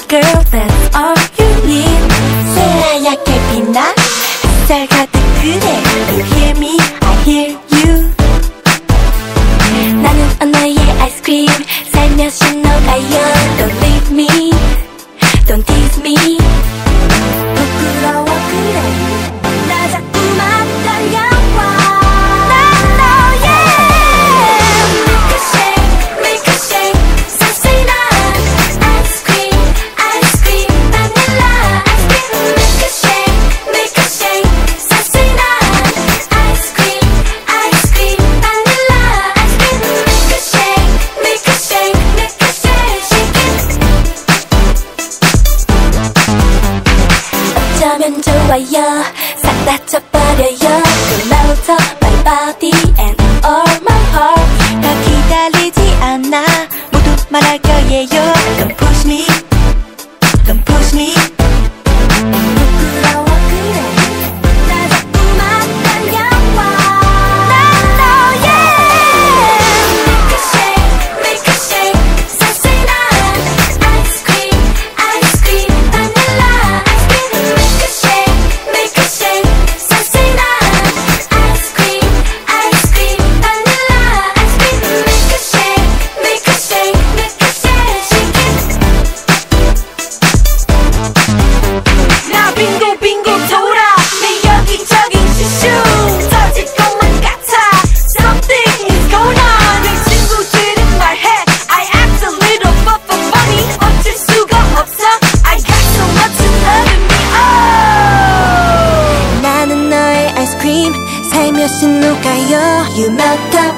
girl, that's all you need. 새하얗게 빛나 햇살 가득 그대. You hear me, I hear you. 나는 언어의 아이스크림 살며시 녹아요. Don't leave me, don't tease me. 부끄러워 그래 나 자꾸만 달려와. 난 너의 milkshake 사실한 아이스크림 아이스크림 바닐라 아이스크림 milkshake 사실한 아이스크림 아이스크림 바닐라 아이스크림 milkshake 어쩌면 좋아요 싹 다 쳐버려요. 그날부터 my body and all my heart. 더 기다리지 않아 모두 말할 거예요. Don't push me, don't push me. 부끄러워 그래 나 자꾸만 달려와. 난 너의 milkshake 사실한 아이스크림 아이스크림 바닐라 아이스크림 milkshake 사실한 아이스크림 아이스크림 바닐라 아이스크림 milkshake 나 빙글빙글 돌아 내 여기저기 슈슈 터질 것만 같아. Something is going on. 내 친구들은 말해 I act a little funny. 어쩔 수가 없어 I got so much love in me. Oh. 나는 너의 아이스크림 살며시 녹아요. You melt up